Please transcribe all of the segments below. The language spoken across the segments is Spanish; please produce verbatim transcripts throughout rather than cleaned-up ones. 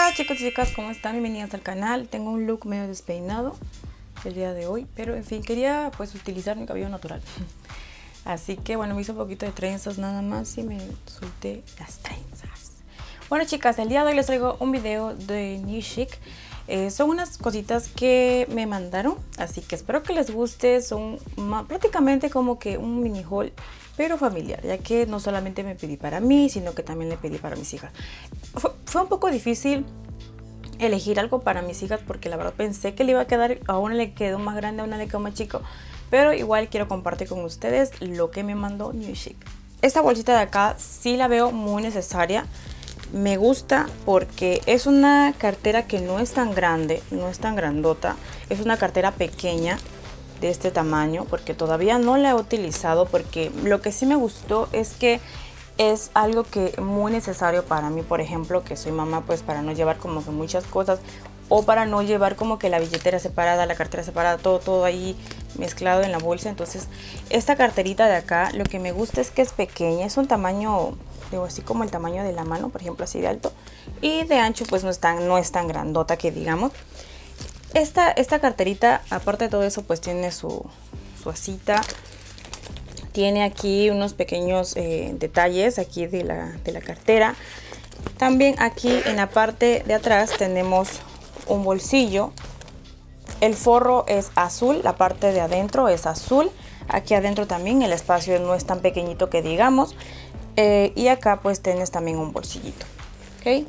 Hola chicos y chicas, ¿cómo están? Bienvenidas al canal. Tengo un look medio despeinado el día de hoy, pero en fin, quería pues utilizar mi cabello natural. Así que bueno, me hice un poquito de trenzas nada más y me solté las trenzas. Bueno chicas, el día de hoy les traigo un video de New Chic. Eh, son unas cositas que me mandaron, así que espero que les guste. Son prácticamente como que un mini haul, pero familiar, ya que no solamente me pedí para mí, sino que también le pedí para mis hijas. Fue, fue un poco difícil elegir algo para mis hijas porque la verdad pensé que le iba a quedar, a una le quedó más grande, a una le quedó más chico, pero igual quiero compartir con ustedes lo que me mandó New Chic. Esta bolsita de acá sí la veo muy necesaria. Me gusta porque es una cartera que no es tan grande, no es tan grandota. Es una cartera pequeña de este tamaño porque todavía no la he utilizado. Porque lo que sí me gustó es que es algo que muy necesario para mí, por ejemplo, que soy mamá, pues para no llevar como que muchas cosas o para no llevar como que la billetera separada, la cartera separada, todo, todo ahí mezclado en la bolsa. Entonces esta carterita de acá, lo que me gusta es que es pequeña, es un tamaño, digo, así como el tamaño de la mano, por ejemplo, así de alto, y de ancho pues no es tan, no es tan grandota que digamos. Esta, esta carterita, aparte de todo eso, pues tiene su, su asita. Tiene aquí unos pequeños eh, detalles aquí de la, de la cartera. También aquí en la parte de atrás tenemos un bolsillo. El forro es azul, la parte de adentro es azul. Aquí adentro también el espacio no es tan pequeñito que digamos. Eh, y acá pues tienes también un bolsillito. ¿Okay?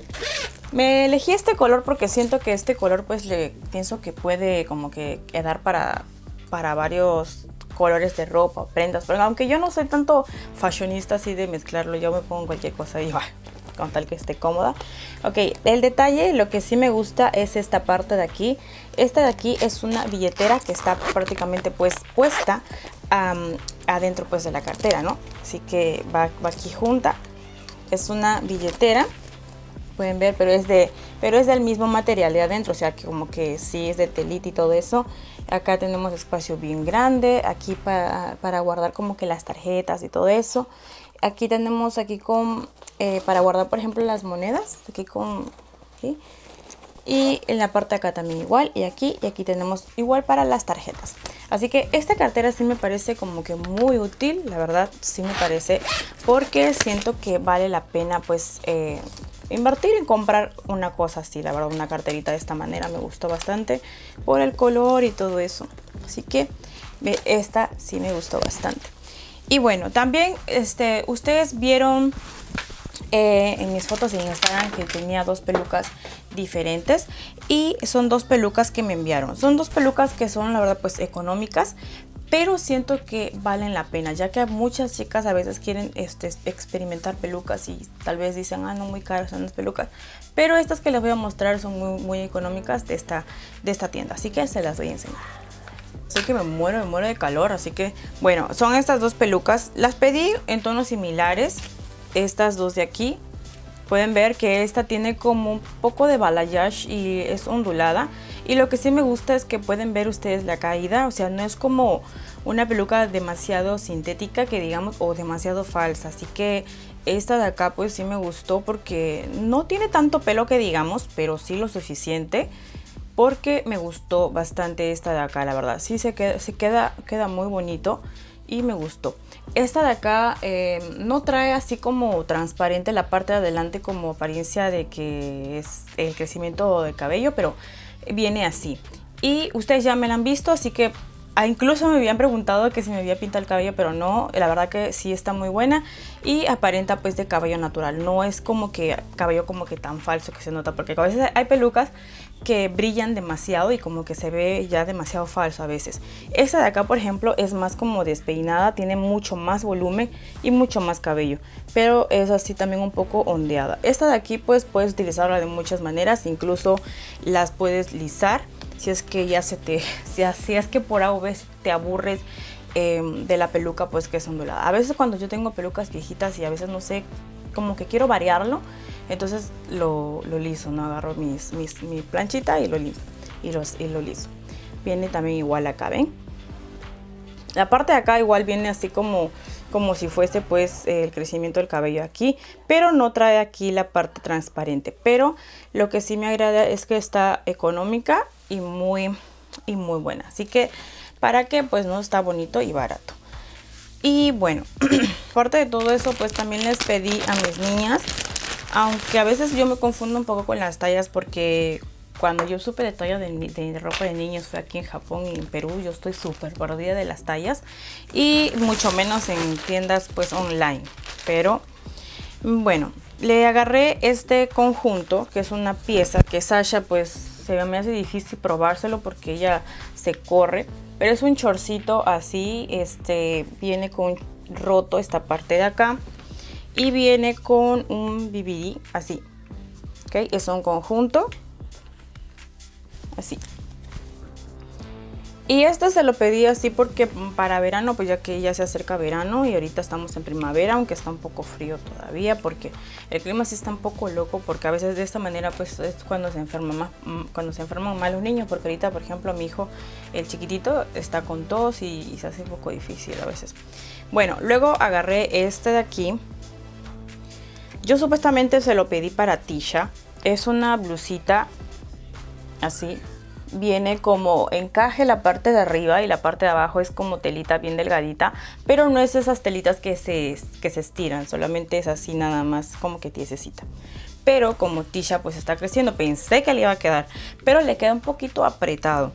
Me elegí este color porque siento que este color pues le pienso que puede como que quedar para, para varios colores de ropa o prendas. Pero aunque yo no soy tanto fashionista así de mezclarlo, yo me pongo cualquier cosa y va, con tal que esté cómoda. Ok, el detalle, lo que sí me gusta es esta parte de aquí. Esta de aquí es una billetera que está prácticamente pues puesta um, adentro pues de la cartera, ¿no? Así que va, va aquí junta. Es una billetera, pueden ver, pero es de pero es del mismo material de adentro, o sea que como que sí es de telita y todo eso. Acá tenemos espacio bien grande, aquí para, para guardar como que las tarjetas y todo eso. Aquí tenemos aquí con eh, para guardar por ejemplo las monedas, aquí con ¿sí? Y en la parte de acá también igual, y aquí y aquí tenemos igual para las tarjetas. Así que esta cartera sí me parece como que muy útil, la verdad sí me parece, porque siento que vale la pena pues eh, invertir en comprar una cosa así. La verdad, una carterita de esta manera me gustó bastante por el color y todo eso. Así que esta sí me gustó bastante. Y bueno, también este, ustedes vieron eh, en mis fotos en Instagram que tenía dos pelucas diferentes. Y son dos pelucas que me enviaron. Son dos pelucas que son la verdad pues económicas, pero siento que valen la pena, ya que muchas chicas a veces quieren este, experimentar pelucas y tal vez dicen, ah, no, muy caras son las pelucas. Pero estas que les voy a mostrar son muy, muy económicas de esta, de esta tienda, así que se las voy a enseñar. Sé que me muero, me muero de calor, así que bueno, son estas dos pelucas. Las pedí en tonos similares, estas dos de aquí. Pueden ver que esta tiene como un poco de balayage y es ondulada. Y lo que sí me gusta es que pueden ver ustedes la caída. O sea, no es como una peluca demasiado sintética que digamos o demasiado falsa. Así que esta de acá pues sí me gustó porque no tiene tanto pelo que digamos, pero sí lo suficiente. Porque me gustó bastante esta de acá, la verdad. Sí se queda, se queda, queda muy bonito y me gustó. Esta de acá eh, no trae así como transparente la parte de adelante como apariencia de que es el crecimiento de cabello, pero viene así. Y ustedes ya me la han visto, así que ah, incluso me habían preguntado que si me había pintado el cabello, pero no, la verdad que sí está muy buena y aparenta pues de cabello natural. No es como que cabello como que tan falso que se nota, porque a veces hay pelucas que brillan demasiado y como que se ve ya demasiado falso a veces. Esta de acá por ejemplo es más como despeinada, tiene mucho más volumen y mucho más cabello, pero es así también un poco ondeada. Esta de aquí pues puedes utilizarla de muchas maneras, incluso las puedes lisar si es que ya se te si, si es que por algo ves te aburres eh, de la peluca pues que es ondulada. A veces cuando yo tengo pelucas viejitas y a veces no sé, como que quiero variarlo, entonces lo, lo liso, ¿no? Agarro mis, mis, mi planchita y lo, liso, y, los, y lo liso. Viene también igual acá, ¿ven? La parte de acá igual viene así como como si fuese pues el crecimiento del cabello aquí, pero no trae aquí la parte transparente. Pero lo que sí me agrada es que está económica y muy y muy buena, así que para que pues no, está bonito y barato. Y bueno, aparte de todo eso, pues también les pedí a mis niñas, aunque a veces yo me confundo un poco con las tallas, porque cuando yo supe de tallas de, de ropa de niños fue aquí en Japón y en Perú. Yo estoy súper perdida de las tallas y mucho menos en tiendas pues online. Pero bueno, le agarré este conjunto que es una pieza que Sasha pues se me hace difícil probárselo porque ella se corre. Pero es un chorcito así, este viene con roto esta parte de acá y viene con un B B D así, ok, es un conjunto así. Y este se lo pedí así porque para verano, pues ya que ya se acerca verano y ahorita estamos en primavera, aunque está un poco frío todavía porque el clima sí está un poco loco, porque a veces de esta manera pues es cuando se enferma más, cuando se enferman más los niños, porque ahorita por ejemplo mi hijo, el chiquitito, está con tos y, y se hace un poco difícil a veces. Bueno, luego agarré este de aquí. Yo supuestamente se lo pedí para Tisha. Es una blusita así. Viene como encaje la parte de arriba y la parte de abajo es como telita bien delgadita, pero no es esas telitas que se, que se estiran, solamente es así nada más como que tiesecita. Pero como Tisha pues está creciendo, pensé que le iba a quedar, pero le queda un poquito apretado.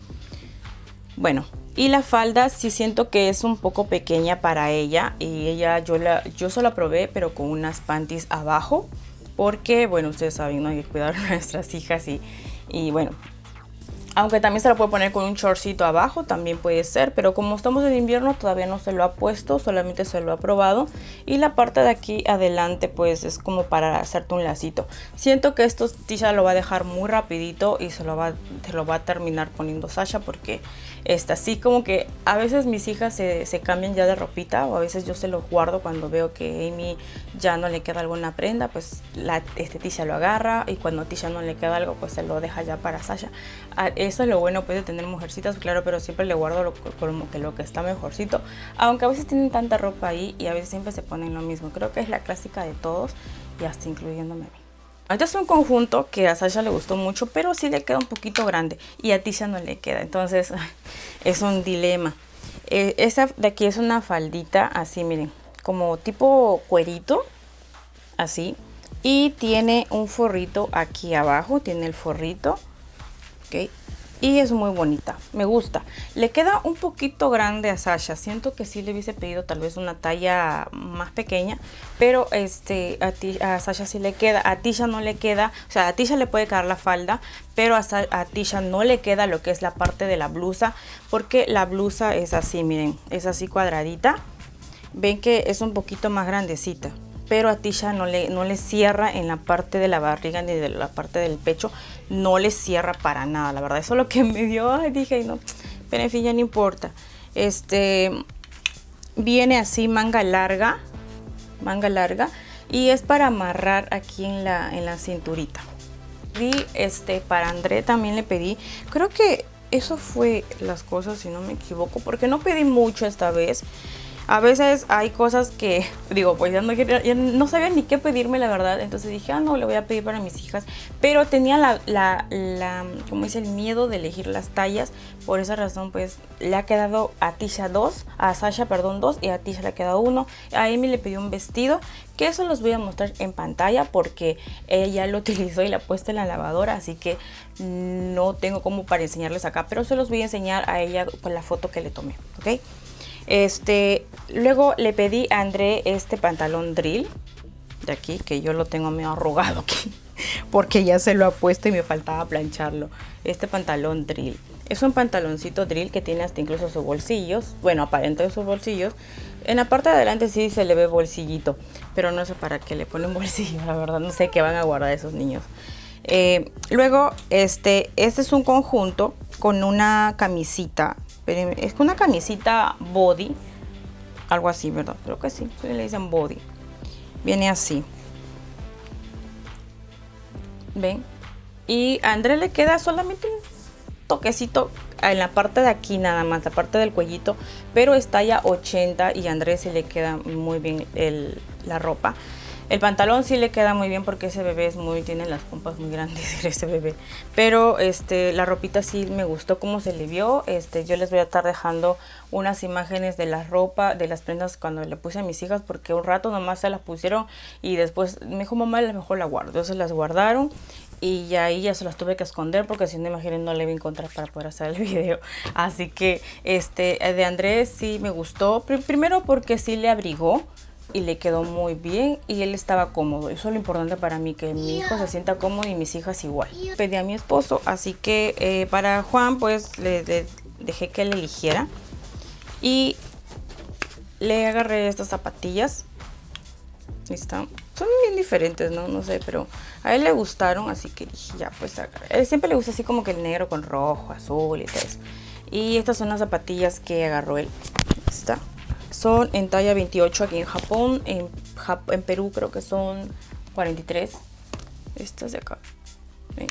Bueno, y la falda sí siento que es un poco pequeña para ella, y ella yo, la, yo solo la probé pero con unas panties abajo, porque bueno, ustedes saben, ¿no? Hay que cuidar a nuestras hijas y, y bueno, aunque también se la puede poner con un shortcito abajo, también puede ser, pero como estamos en invierno todavía no se lo ha puesto, solamente se lo ha probado. Y la parte de aquí adelante pues es como para hacerte un lacito. Siento que esto Tisha lo va a dejar muy rapidito y se lo va, se lo va a terminar poniendo Sasha, porque está así como que a veces mis hijas se, se cambian ya de ropita, o a veces yo se los guardo cuando veo que a Amy ya no le queda alguna prenda, pues la, este Tisha lo agarra, y cuando a Tisha no le queda algo pues se lo deja ya para Sasha. Eso es lo bueno pues de tener mujercitas, claro, pero siempre le guardo lo, como que lo que está mejorcito, aunque a veces tienen tanta ropa ahí y a veces siempre se ponen lo mismo. Creo que es la clásica de todos y hasta incluyéndome a mí. Este es un conjunto que a Sasha le gustó mucho, pero sí le queda un poquito grande y a Tisha no le queda, entonces es un dilema. Eh, esa de aquí es una faldita así, miren, como tipo cuerito, así, y tiene un forrito aquí abajo, tiene el forrito, ok. Y es muy bonita, me gusta. Le queda un poquito grande a Sasha. Siento que sí le hubiese pedido tal vez una talla más pequeña, pero este a, ti, a Sasha sí le queda. A Tisha no le queda, o sea, a Tisha le puede quedar la falda, pero a, a Tisha no le queda lo que es la parte de la blusa, porque la blusa es así, miren, es así cuadradita. Ven que es un poquito más grandecita, pero a Tisha no le, no le cierra en la parte de la barriga ni de la parte del pecho, no le cierra para nada, la verdad. Eso es lo que me dio, ay, dije, no, pero en fin, ya no importa. Este, viene así manga larga, manga larga, y es para amarrar aquí en la, en la cinturita. Y este, para André también le pedí, creo que eso fue las cosas, si no me equivoco, porque no pedí mucho esta vez. A veces hay cosas que digo, pues ya no, ya no sabía ni qué pedirme, la verdad. Entonces dije, ah, no, le voy a pedir para mis hijas. Pero tenía la, la, la como dice, el miedo de elegir las tallas. Por esa razón, pues, le ha quedado a Tisha dos, a Sasha, perdón, dos, y a Tisha le ha quedado uno. A Amy le pidió un vestido, que eso los voy a mostrar en pantalla, porque ella lo utilizó y la ha puesto en la lavadora. Así que no tengo como para enseñarles acá, pero se los voy a enseñar a ella con la foto que le tomé, ¿ok? Este, luego le pedí a André este pantalón drill de aquí, que yo lo tengo medio arrugado aquí porque ya se lo ha puesto y me faltaba plancharlo. Este pantalón drill es un pantaloncito drill que tiene hasta incluso sus bolsillos, bueno, aparenta sus bolsillos. En la parte de adelante sí se le ve bolsillito, pero no sé para qué le ponen bolsillo, la verdad, no sé qué van a guardar esos niños. Eh, luego este, este es un conjunto con una camisita. Pero es una camisita body, algo así, ¿verdad? Creo que sí, le dicen body. Viene así. ¿Ven? Y a André le queda solamente un toquecito en la parte de aquí nada más, la parte del cuellito, pero es talla ochenta y a Andrés sí le queda muy bien el, la ropa. El pantalón sí le queda muy bien porque ese bebé es muy, tiene las pompas muy grandes ese bebé. Pero este, la ropita sí me gustó cómo se le vio. Este, yo les voy a estar dejando unas imágenes de la ropa, de las prendas cuando le puse a mis hijas, porque un rato nomás se las pusieron y después me dijo mamá, a lo mejor la guardo. Entonces las guardaron y ya ahí ya se las tuve que esconder porque si no, imaginen, no le iba a encontrar para poder hacer el video. Así que este, de Andrés sí me gustó. Primero porque sí le abrigó y le quedó muy bien y él estaba cómodo. Eso es lo importante para mí, que mi hijo se sienta cómodo y mis hijas igual. Pedí a mi esposo, así que eh, para Juan pues le, le dejé que él eligiera y le agarré estas zapatillas. Están, son bien diferentes, ¿no? No sé, pero a él le gustaron, así que dije, ya pues agarré. A él siempre le gusta así como que el negro con rojo, azul y todo eso. Y estas son las zapatillas que agarró él. Está. Son en talla veintiocho aquí en Japón, en, Jap en Perú creo que son cuarenta y tres. Estas de acá. ¿Sí?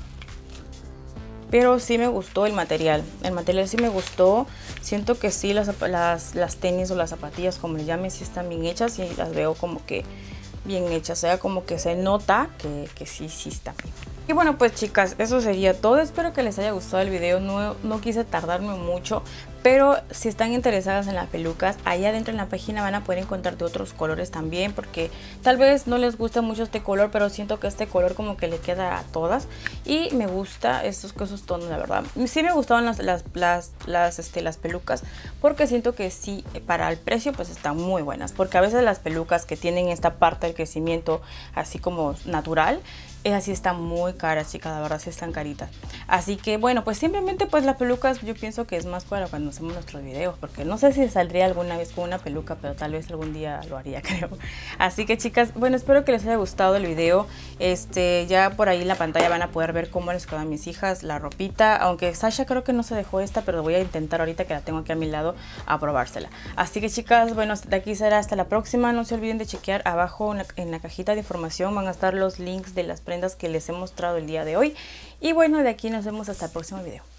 Pero sí me gustó el material. El material sí me gustó. Siento que sí, las, las, las tenis o las zapatillas, como le llamen, sí están bien hechas y las veo como que bien hechas. O sea, como que se nota que, que sí, sí están bien. Y bueno, pues chicas, eso sería todo. Espero que les haya gustado el video. No, no quise tardarme mucho, pero si están interesadas en las pelucas, allá adentro en la página van a poder encontrar de otros colores también, porque tal vez no les gusta mucho este color, pero siento que este color como que le queda a todas y me gusta estos, esos tonos, la verdad. Sí me gustaban las, las, las, las, este, las pelucas, porque siento que sí, para el precio pues están muy buenas, porque a veces las pelucas que tienen esta parte del crecimiento así como natural, esas sí están muy caras, chicas, la verdad sí están caritas. Así que bueno, pues simplemente pues las pelucas yo pienso que es más para cuando hacemos nuestros videos, porque no sé si saldría alguna vez con una peluca, pero tal vez algún día lo haría, creo. Así que chicas, bueno, espero que les haya gustado el video. Este, ya por ahí en la pantalla van a poder ver cómo les quedan a mis hijas la ropita, aunque Sasha creo que no se dejó esta, pero voy a intentar ahorita que la tengo aquí a mi lado a probársela. Así que chicas, bueno, de aquí será hasta la próxima. No se olviden de chequear abajo en la, en la cajita de información, van a estar los links de las prendas que les he mostrado el día de hoy. Y bueno, de aquí nos vemos hasta el próximo video.